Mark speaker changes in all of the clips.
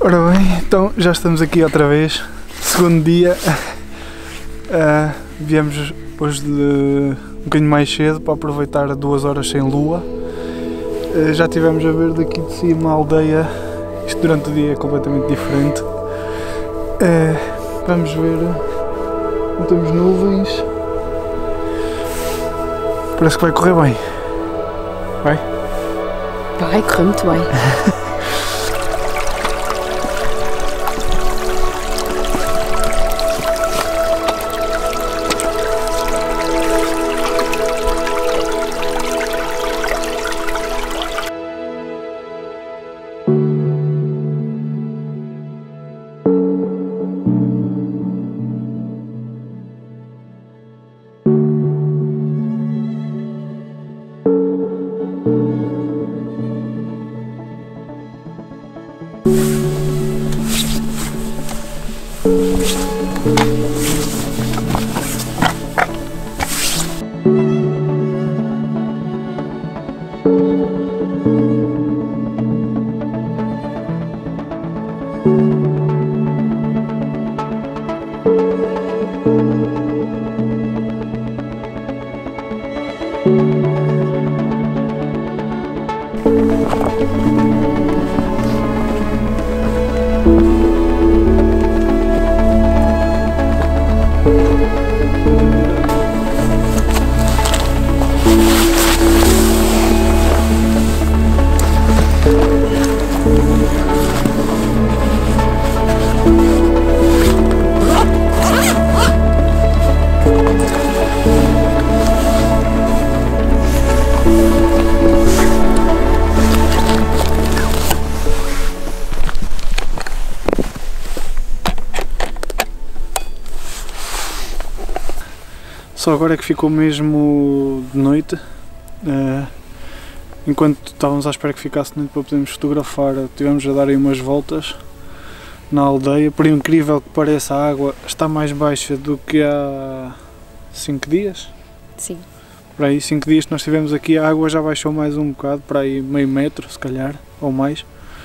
Speaker 1: Ora bem, então já estamos aqui outra vez, segundo dia. Viemos hoje um bocadinho mais cedo para aproveitar 2 horas sem lua. Já estivemos a ver daqui de cima a aldeia, isto durante o dia é completamente diferente. Vamos ver, não temos nuvens, parece que vai correr bem. Vai?
Speaker 2: Vai correr muito bem.
Speaker 1: Só agora é que ficou mesmo de noite. Enquanto estávamos à espera que ficasse de noite para podermos fotografar, estivemos a dar aí umas voltas na aldeia. Por incrível que pareça, a água está mais baixa do que há 5 dias.
Speaker 2: Sim.
Speaker 1: Para aí 5 dias que nós estivemos aqui, a água já baixou mais um bocado, para aí meio metro se calhar, ou mais.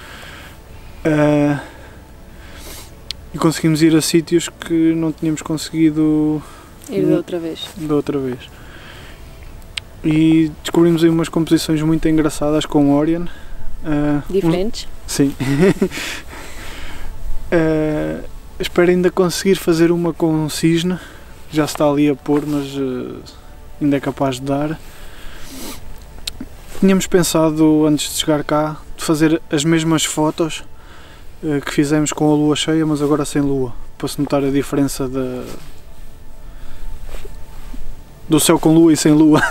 Speaker 1: E conseguimos ir a sítios que não tínhamos conseguido
Speaker 2: Ir da outra vez.
Speaker 1: E descobrimos aí umas composições muito engraçadas com Orion.
Speaker 2: Diferentes?
Speaker 1: Sim. Espero ainda conseguir fazer uma com cisne. Já se está ali a pôr, mas ainda é capaz de dar. Tínhamos pensado, antes de chegar cá, de fazer as mesmas fotos que fizemos com a lua cheia, mas agora sem lua, para se notar a diferença do céu com lua e sem lua.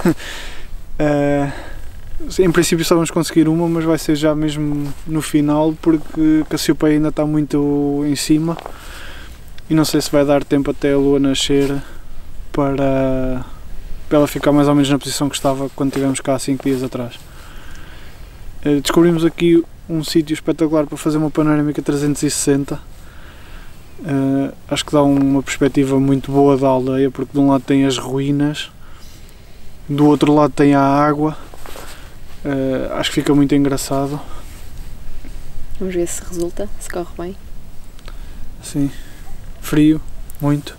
Speaker 1: Em princípio só vamos conseguir uma, mas vai ser já mesmo no final, porque Cassiopeia ainda está muito em cima e não sei se vai dar tempo até a lua nascer para ela ficar mais ou menos na posição que estava quando estivemos cá há 5 dias atrás. Descobrimos aqui um sítio espetacular para fazer uma panorâmica 360. Acho que dá uma perspectiva muito boa da aldeia, porque de um lado tem as ruínas, do outro lado tem a água. Acho que fica muito engraçado.
Speaker 2: Vamos ver se resulta, se corre bem.
Speaker 1: Sim, frio, muito.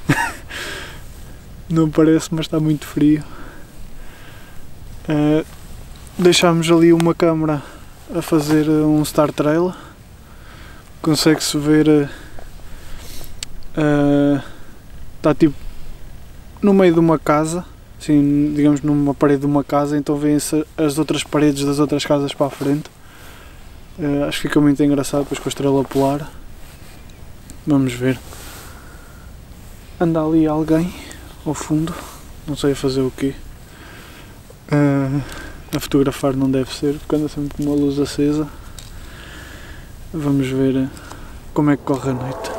Speaker 1: Não parece, mas está muito frio. Deixámos ali uma câmara a fazer um Star Trail. Consegue-se ver. Está tipo no meio de uma casa, assim, digamos numa parede de uma casa, então vêem-se as outras paredes das outras casas para a frente. Acho que fica muito engraçado depois com a estrela polar. Vamos ver. Anda ali alguém ao fundo, não sei a fazer o quê. A fotografar não deve ser, porque anda sempre com uma luz acesa. Vamos ver como é que corre a noite.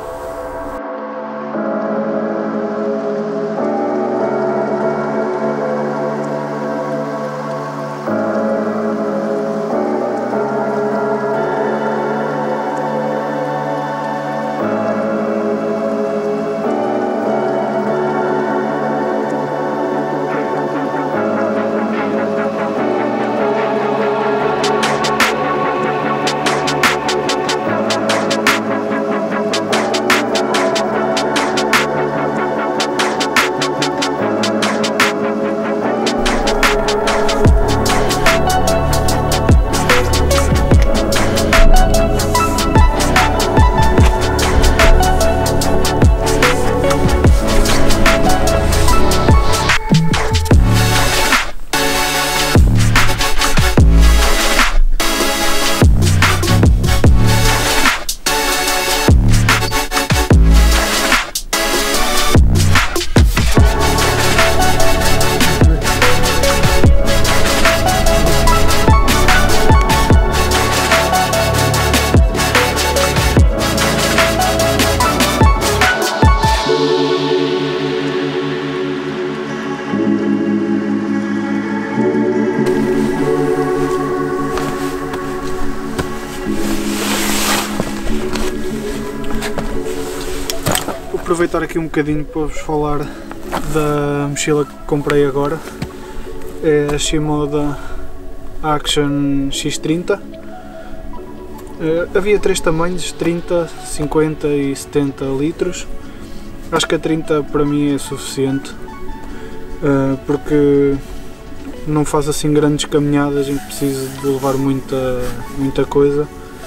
Speaker 1: aproveitar aqui um bocadinho para vos falar da mochila que comprei agora. É a Shimoda Action X30. Havia 3 tamanhos, 30, 50 e 70 litros. Acho que a 30 para mim é suficiente, porque não faz assim grandes caminhadas em que preciso de levar muita coisa.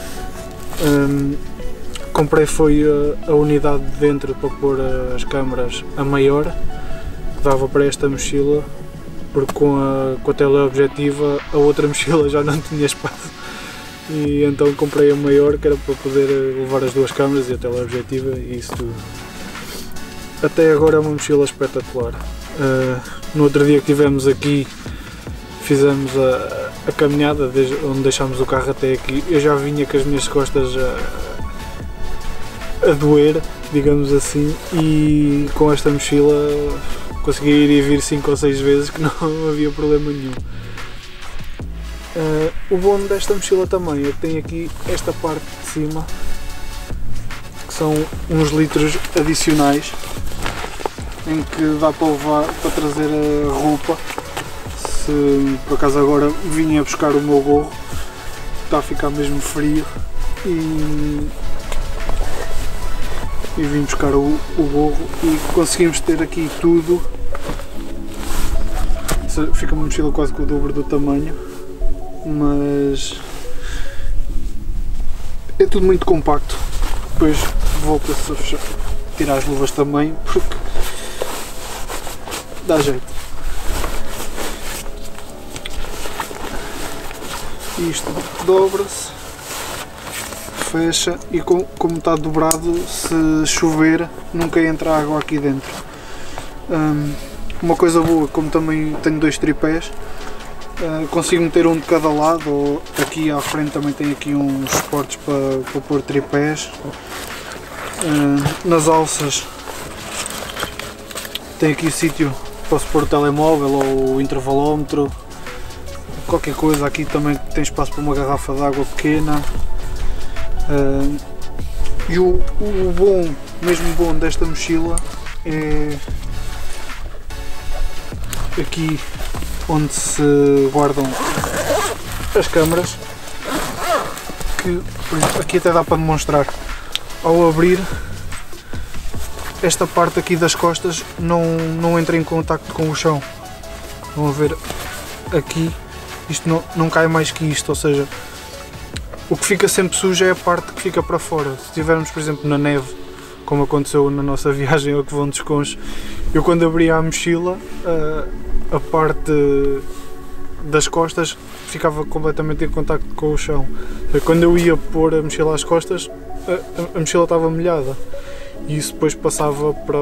Speaker 1: Comprei foi a unidade de dentro para pôr as câmaras a maior, que dava para esta mochila, porque com a teleobjetiva a outra mochila já não tinha espaço. E então comprei a maior, que era para poder levar as 2 câmaras e a teleobjetiva e isso tudo. Até agora é uma mochila espetacular. No outro dia que estivemos aqui, fizemos a caminhada desde onde deixámos o carro até aqui. Eu já vinha com as minhas costas a doer, digamos assim, e com esta mochila consegui ir e vir 5 ou 6 vezes, que não havia problema nenhum. O bom desta mochila também é que tem aqui esta parte de cima, que são uns litros adicionais, em que dá para levar, para trazer a roupa. Se por acaso agora vim a buscar o meu gorro, está a ficar mesmo frio, e vim buscar o gorro e conseguimos ter aqui tudo. Fica uma mochila quase com o dobro do tamanho, mas é tudo muito compacto. Depois volta-se a fechar, tirar as luvas também, porque dá jeito. Isto dobra-se, fecha, e como está dobrado, se chover nunca entra água aqui dentro. Uma coisa boa, como também tenho 2 tripés, consigo meter um de cada lado, ou aqui à frente também tem aqui uns suportes para pôr tripés. Nas alças tem aqui sítio para se pôr o telemóvel ou o intervalómetro, qualquer coisa. Aqui também tem espaço para uma garrafa de água pequena. E o bom, mesmo bom desta mochila é aqui onde se guardam as câmaras, que aqui até dá para demonstrar. Ao abrir, esta parte aqui das costas não entra em contacto com o chão. Vão ver aqui, isto não cai mais que isto, ou seja, o que fica sempre sujo é a parte que fica para fora. Se estivermos, por exemplo, na neve, como aconteceu na nossa viagem ao que vão desconcho, eu quando abria a mochila, a parte das costas ficava completamente em contacto com o chão. Quando eu ia pôr a mochila às costas, a mochila estava molhada, e isso depois passava para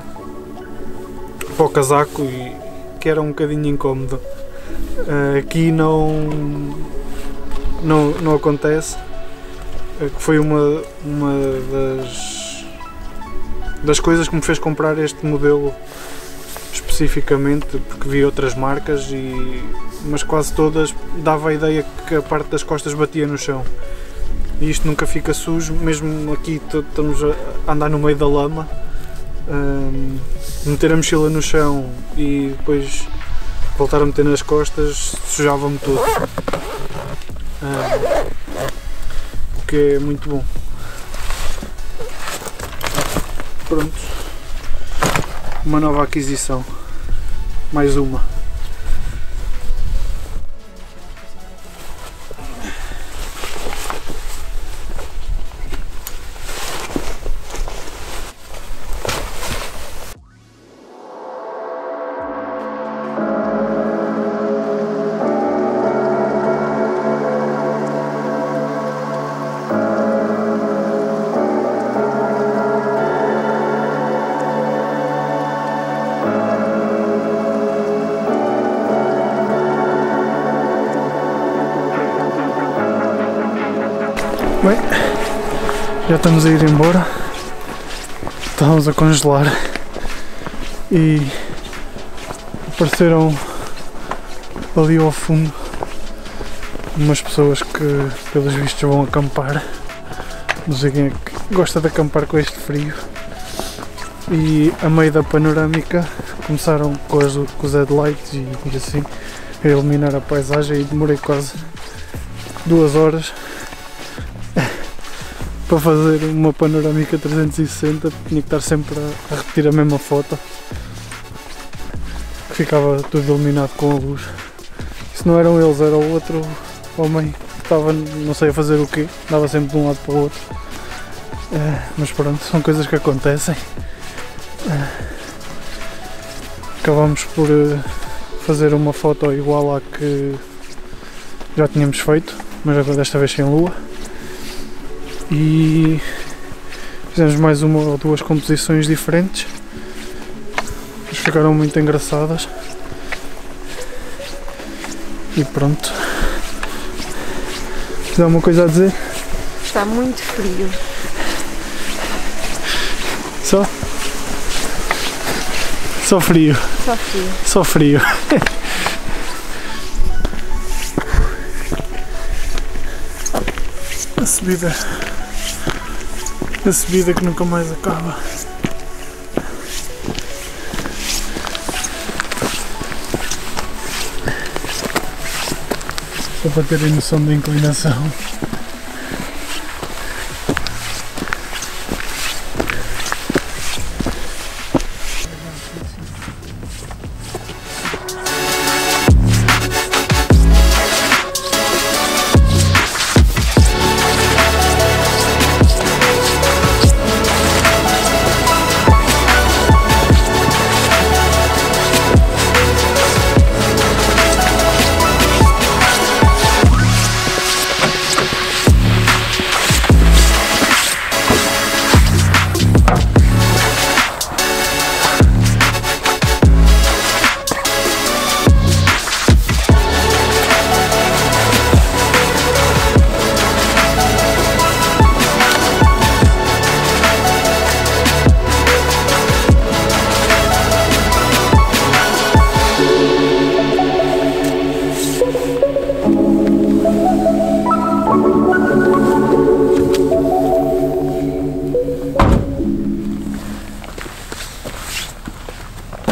Speaker 1: o casaco, e que era um bocadinho incómodo. Aqui não acontece, que foi uma das coisas que me fez comprar este modelo especificamente, porque vi outras marcas, mas quase todas dava a ideia que a parte das costas batia no chão, e isto nunca fica sujo. Mesmo aqui estamos a andar no meio da lama, meter a mochila no chão e depois voltar a meter nas costas, sujava-me tudo, o que é muito bom. Pronto, uma nova aquisição, mais uma. Bem, já estamos a ir embora. Estávamos a congelar e apareceram ali ao fundo umas pessoas que pelos vistos vão acampar. Não sei quem é que gosta de acampar com este frio. E a meio da panorâmica começaram com os headlights e assim a iluminar a paisagem e demorei quase 2 horas para fazer uma panorâmica 360, tinha que estar sempre a repetir a mesma foto, que ficava tudo iluminado com a luz. Se não eram eles, era o outro homem que estava não sei a fazer o quê, dava sempre de um lado para o outro. Mas pronto, são coisas que acontecem. Acabamos por fazer uma foto igual à que já tínhamos feito, mas agora desta vez sem lua. E fizemos mais uma ou duas composições diferentes, mas ficaram muito engraçadas. E pronto. Tens alguma coisa a dizer?
Speaker 2: Está muito frio.
Speaker 1: Só? Só frio.
Speaker 2: Só frio.
Speaker 1: Só frio. A subida que nunca mais acaba. Só para terem noção da inclinação.